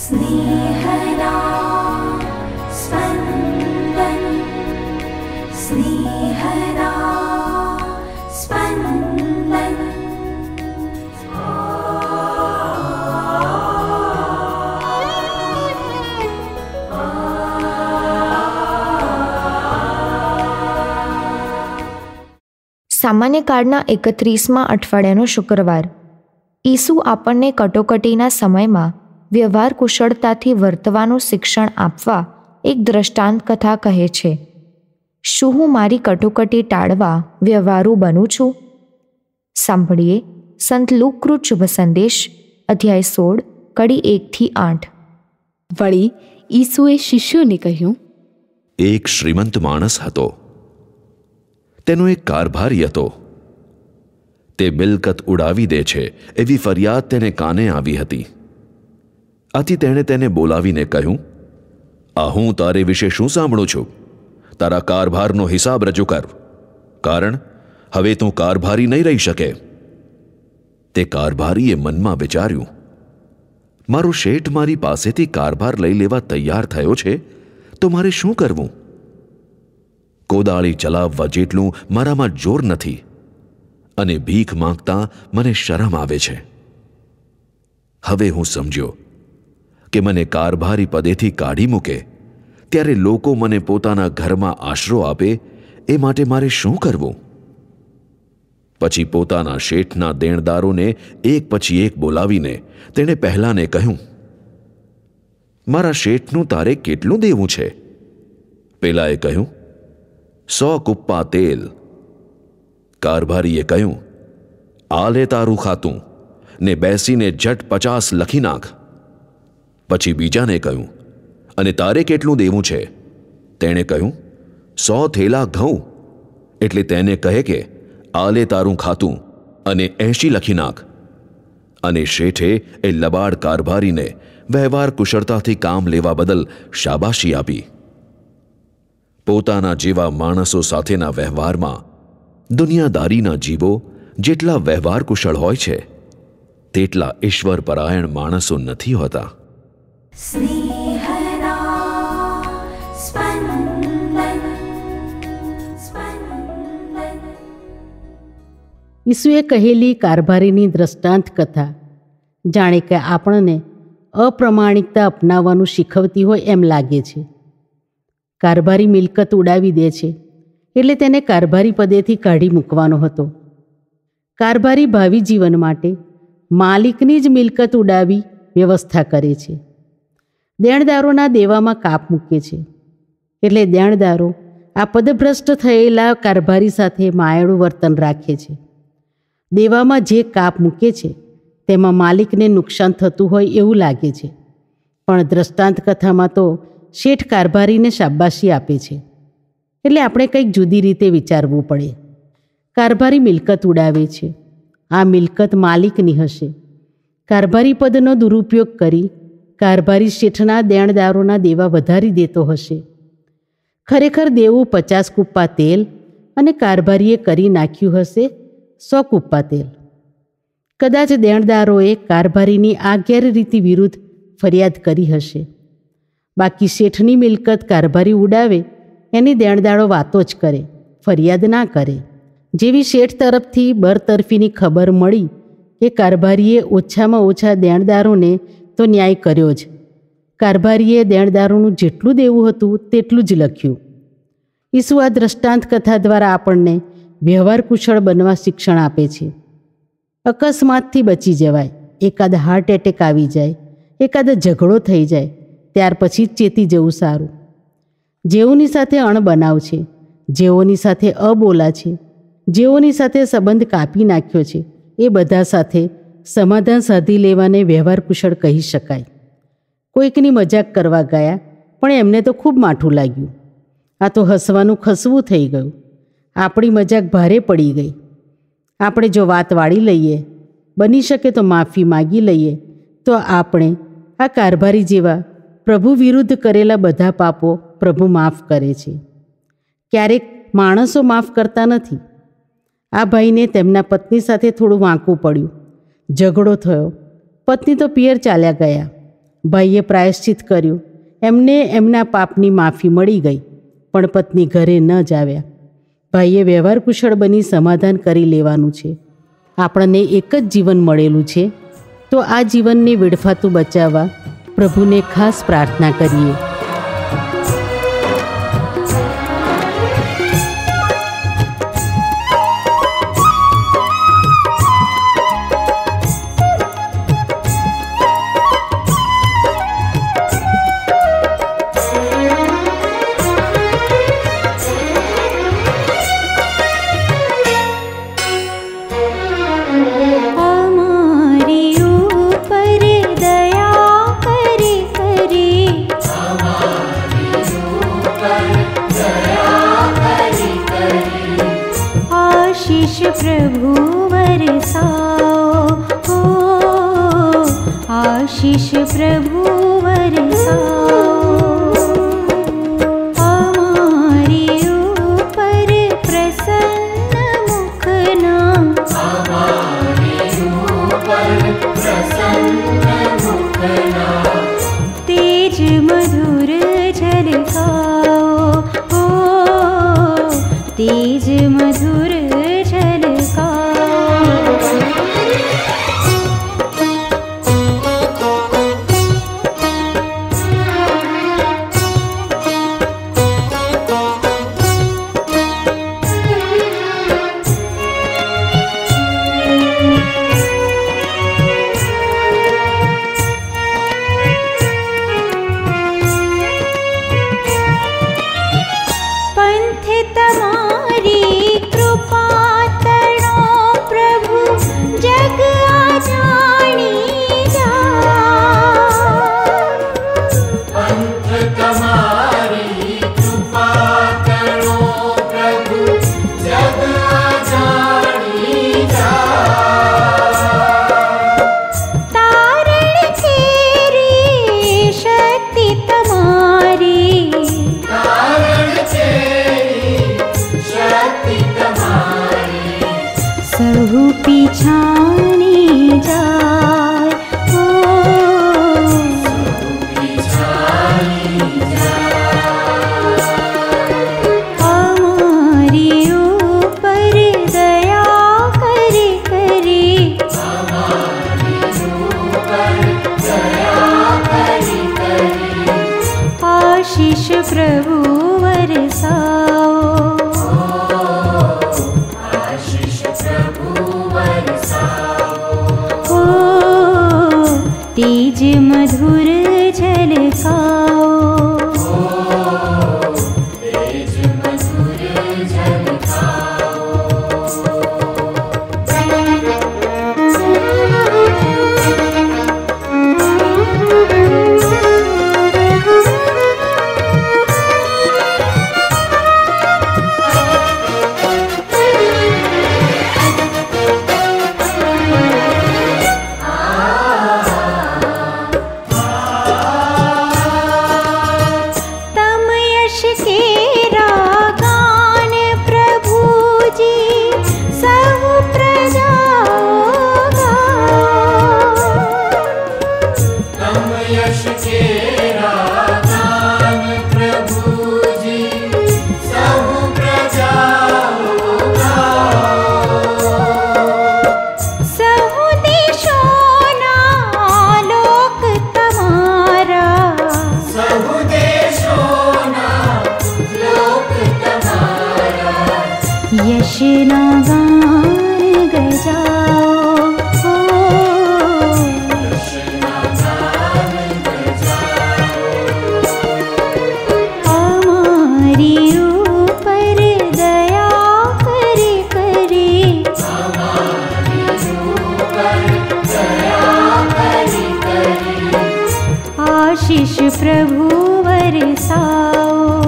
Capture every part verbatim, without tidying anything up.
स्नेहदा स्पन्दन स्नेहदा स्पन्दन। સામાન્ય કાળના એકત્રીસમા અઠવાડિયાનો શુક્રવાર. ઈસુ આપણને કટોકટીના સમયમાં વ્યવહાર કુશળતાથી વર્તવાનું શિક્ષણ આપવા એક દ્રષ્ટાંત કથા કહે છે. શું હું મારી કટોકટી ટાળવા વ્યવહારુ બનું છું? સાંભળીએ સંત લુકકૃત શુભ સંદેશ અધ્યાય સોળ કડી એકથી આઠ. વળી ઈસુએ શિષ્યોને કહ્યું, એક શ્રીમંત માણસ હતો. તેનો એક કારભારી હતો. તે મિલકત ઉડાવી દે છે એવી ફરિયાદ તેને કાને આવી હતી. આથી તેણે તેને બોલાવીને કહ્યું, આ હું તારે વિશે શું સાંભળું છું? તારા કારભારનો હિસાબ રજૂ કર, કારણ હવે તું કારભારી નહીં રહી શકે. તે કારભારીએ મનમાં વિચાર્યું, મારો શેઠ મારી પાસેથી કારભાર લઈ લેવા તૈયાર થયો છે તો મારે શું કરવું? કોદાળી ચલાવવા જેટલું મારામાં જોર નથી અને ભીખ માંગતા મને શરમ આવે છે. હવે હું સમજ્યો કે મને કારભારી પદેથી કાઢી મૂકે ત્યારે લોકો મને પોતાના ઘરમાં આશરો આપે એ માટે મારે શું કરવું? પછી પોતાના શેઠના દેણદારોને એક પછી એક બોલાવીને તેણે પહેલાને કહ્યું, મારા શેઠનું તારે કેટલું દેવું છે? પેલાએ કહ્યું, સો કુપ્પા તેલ. કારભારીએ કહ્યું, આ લે તારું ખાતું ને બેસીને જટ પચાસ લખી નાખ. પછી બીજાને કહ્યું, અને તારે કેટલું દેવું છે? તેણે કહ્યું, સો થેલા ઘઉં. એટલે તેને કહે કે આ લે તારું ખાતું અને એંશી લખી નાખ. અને શેઠે એ લબાડ કારભારીને વ્યવહાર કુશળતાથી કામ લેવા બદલ શાબાશી આપી. પોતાના જેવા માણસો સાથેના વ્યવહારમાં દુનિયાદારીના જીવો જેટલા વ્યવહાર કુશળ હોય છે તેટલા ઈશ્વર પરાયણ માણસો નથી હોતા. સ્નેહદા સ્પંદન સ્પંદન. ઈસુએ કહેલી કારભારીની દ્રષ્ટાંત કથા જાણે કે આપણને અપ્રમાણિકતા અપનાવવાનું શીખવતી હોય એમ લાગે છે. કારભારી મિલકત ઉડાવી દે છે એટલે તેને કારભારી પદેથી કાઢી મૂકવાનો હતો. કારભારી ભાવિ જીવન માટે માલિકની જ મિલકત ઉડાવી વ્યવસ્થા કરે છે. દેણદારોના દેવામાં કાપ મૂકે છે. એટલે દેણદારો આ પદભ્રષ્ટ થયેલા કારભારી સાથે માયાળું વર્તન રાખે છે. દેવામાં જે કાપ મૂકે છે તેમાં માલિકને નુકસાન થતું હોય એવું લાગે છે, પણ દ્રષ્ટાંત કથામાં તો શેઠ કારભારીને શાબાશી આપે છે. એટલે આપણે કંઈક જુદી રીતે વિચારવું પડે. કારભારી મિલકત ઉડાવે છે. આ મિલકત માલિકની હશે. કારભારી પદનો દુરુપયોગ કરી કારભારી શેઠના દેણદારોના દેવા વધારી દેતો હશે. ખરેખર દેવું પચાસ કુપ્પા તેલ અને કારભારીએ કરી નાખ્યું હશે સો કુપ્પા તેલ. કદાચ દેણદારોએ કારભારીની આ ગેરરીતિ વિરુદ્ધ ફરિયાદ કરી હશે. બાકી શેઠની મિલકત કારભારી ઉડાવે એની દેણદારો વાતો જ કરે, ફરિયાદ ના કરે. જેવી શેઠ તરફથી બરતરફીની ખબર મળી કે કારભારીએ ઓછામાં ઓછા દેણદારોને તો ન્યાય કર્યો જ. કારભારીએ દેણદારોનું જેટલું દેવું હતું તેટલું જ લખ્યું. ઈસુ આ દ્રષ્ટાંત કથા દ્વારા આપણને વ્યવહાર કુશળ બનવા શિક્ષણ આપે છે. અકસ્માતથી બચી જવાય, એકાદ હાર્ટ એટેક આવી જાય, એકાદ ઝઘડો થઈ જાય, ત્યાર પછી જ ચેતી જવું સારું. જેઓની સાથે અણબનાવ છે, જેઓની સાથે અબોલા છે, જેઓની સાથે સંબંધ કાપી નાખ્યો છે, એ બધા સાથે સમાધાન સાધી લેવાને વ્યવહાર કુશળ કહી શકાય. કોઈકની મજાક કરવા ગયા પણ એમને તો ખૂબ માઠું લાગ્યું. આ તો હસવાનું ખસવું થઈ ગયું. આપણી મજાક ભારે પડી ગઈ. આપણે જો વાત વાળી લઈએ, બની શકે તો માફી માગી લઈએ, તો આપણે આ કારભારી જેવા પ્રભુ વિરુદ્ધ કરેલા બધા પાપો પ્રભુ માફ કરે છે. ક્યારેક માણસો માફ કરતા નથી. આ ભાઈને તેમના પત્ની સાથે થોડું વાંકું પડ્યું, ઝઘડો થયો, પત્ની તો પિયર ચાલ્યા ગયા. ભાઈએ પ્રાયશ્ચિત કર્યું. એમને એમના પાપની માફી મળી ગઈ, પણ પત્ની ઘરે ન જ આવ્યા. ભાઈએ વ્યવહાર કુશળ બની સમાધાન કરી લેવાનું છે. આપણને એક જ જીવન મળેલું છે, તો આ જીવનને વેડફાતું બચાવવા પ્રભુને ખાસ પ્રાર્થના કરીએ. प्रभु बरसाओ हो, आशीष प्रभु बरसाओ. हमारी ऊपर प्रसन्न मुखना, हमारी ऊपर प्रसन्न मुखना. तेज मधुर झलकाओ हो, तेज मधुर तेज मधुर झलकाओ, तेज मधुर झलकाओ. यशना गान गजाओ हो, यशना गान गजाओ. हमारी ऊपर दया करे करे, हमारी ऊपर दया करे करे. आशीष प्रभु बरसाओ,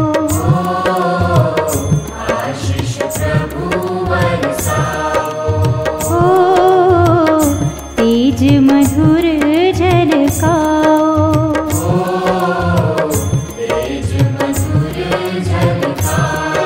तेज मधुर झलकाओ, तेज मधुर झलकाओ.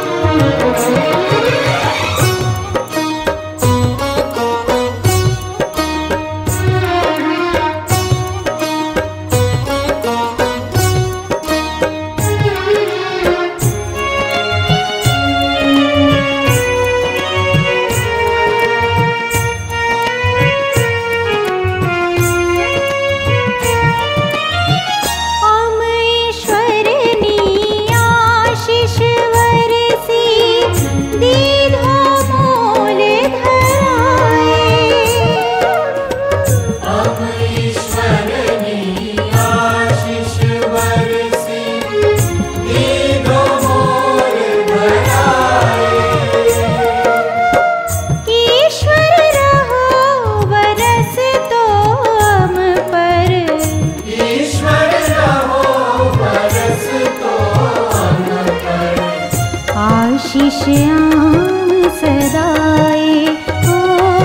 आशीष आम सदाए हो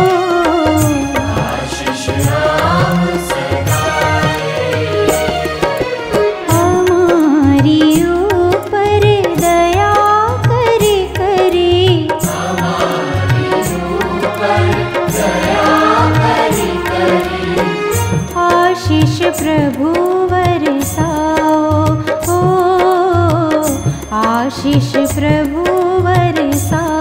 आशीष आम सदाए हमारी ऊपर दया करे करे हमारी ऊपर दया करे करे आशीष प्रभु बरसाओ हो आशीष प्रभु बरसाओ